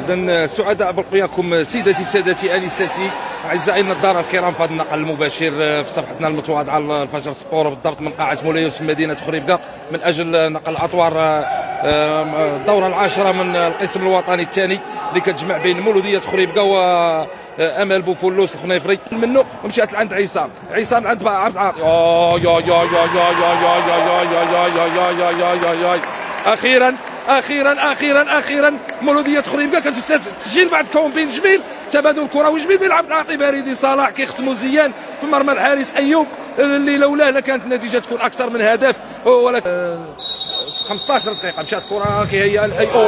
إذا سعداء بلقياكم سيدتي سادتي انساتي اعزائي النظار الكرام في هذا النقل المباشر في صفحتنا المتواضعه للفجر سبور بالضبط من قاعه مولاي يوسف مدينه خريبكه من اجل نقل اطوار الدوره العاشره من القسم الوطني الثاني اللي كتجمع بين مولوديه خريبكه وامل بوفولوس الخنيفري منه ومشات لعند عصام عند عبد العاطي يا يا يا يا يا يا يا يا يا يا يا يا يا اخيرا اخيرا اخيرا اخيرا مولوديه خريبكه كتسجيل بعد كومبين جميل تبادل كروي جميل بيلعب العاطي بريدي صلاح كيختموا زيان في مرمى الحارس ايوب اللي لولاه لكانت النتيجه تكون اكثر من هدف ولكن 15 دقيقه مشات كره كيهيئ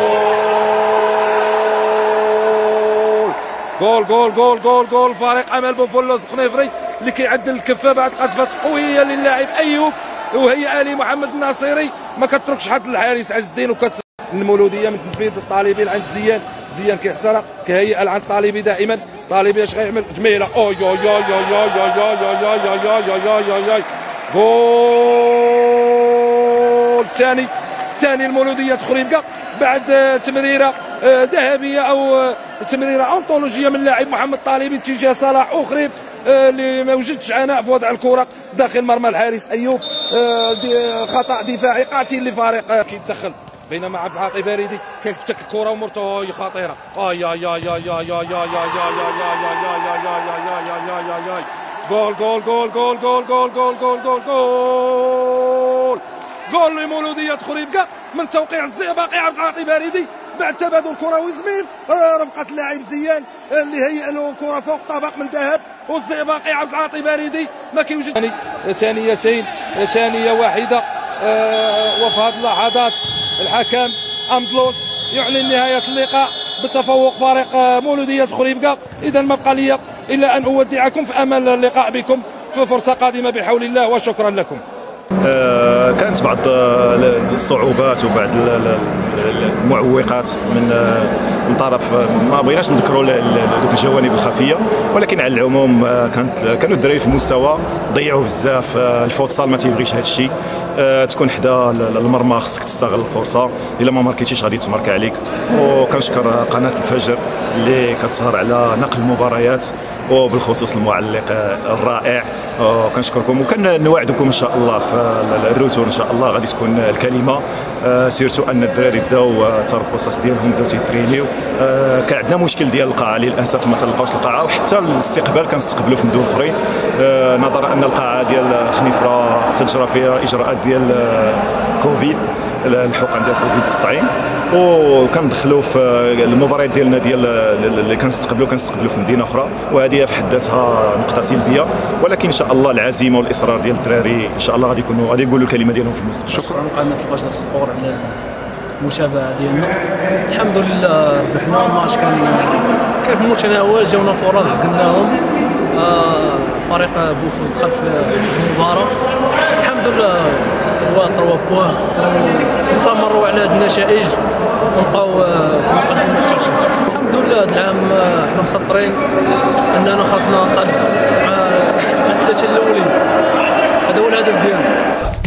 جول فريق امل بوفولوس الخنيفري اللي كيعدل الكفه بعد قذفه قويه للاعب ايوب وهي الي محمد الناصري ما كتركش حد الحارس عز الدين المولوديه من تنفيذ الطالبي عند زيان كيحسرها كيهيئ عند الطالبي دائما طالبي اش غيعمل جميله يا يا يا يا يا يا يا يا يا يا يا يا جول ثاني المولوديه خريبكه بعد تمريره ذهبيه او تمريره انطولوجيه من اللاعب محمد طالبي اتجاه صلاح وخريب اللي ما وجدش عناء في وضع الكره داخل مرمى الحارس ايوب خطا دفاعي قاتل لفريق كيتدخل بينما عبد العاطي بريدي كيفتك الكره ومرته خطيره يا يا يا يا يا يا يا يا يا جول جول جول جول جول جول جول جول جول جول جول لمولوديه خريبكه من توقيع الزئبقي عبد العاطي بريدي بعد تبادل كروي زميل رفقه اللاعب زيان اللي هيئ له كره فوق طبق من ذهب والزئبقي عبد العاطي بريدي ما كيوجد ثانيه واحده وفي هذه اللحظات الحكم أمدلوس يعلن نهاية اللقاء بتفوق فريق مولودية خريبكه. إذا ما بقى لي إلا أن أودعكم في أمل اللقاء بكم في فرصة قادمة بحول الله وشكرا لكم. كانت بعض الصعوبات وبعض المعوقات من طرف ما بغيناش نذكروا ذوك الجوانب الخفيه، ولكن على العموم كانوا الدراري في المستوى ضيعوا بزاف. الفوتسال ما تيبغيش هذا الشيء، تكون حدا المرمى خصك تستغل الفرصه، الا ما ماركيتيش غادي تماركا عليك. وكنشكر قناه الفجر اللي كتسهر على نقل المباريات وبالخصوص المعلق الرائع، كنشكركم وكنوعدكم ان شاء الله في الروتور ان شاء الله غادي تكون الكلمه سيرتو ان الدراري بداو التربصات ديالهم بداو تيترينيو. كان عندنا مشكل ديال القاعه للاسف ما تلقاوش القاعه، وحتى الاستقبال كنستقبلوا في مدن اخرين نظرا ان القاعه ديال خنيفره تجرى فيها اجراءات ديال كوفيد الحقن ديال كوفيد 19 وكندخلوا في المباريات ديالنا ديال اللي كنستقبلوا في مدينه اخرى، وهذه في حد ذاتها نقطه سلبيه، ولكن ان شاء الله العزيمه والاصرار ديال الدراري ان شاء الله غادي يقولوا الكلمه ديالهم في المستقبل. شكرا قناه الفجر سبور على المشابهه ديالنا. الحمد لله ربحنا الماتش كان في المتناول، جاونا فرص قلناهم. فريق بوفوز دخل في المباراه الحمد لله هو 3 بوان، ونستمروا على هذه النتائج ونبقاو في المقدمه الترشيح. الحمد لله هذا العام حنا مسطرين اننا خاصنا ننطلق مع الثلاثه الاولين، هذا هو الهدف ديالنا.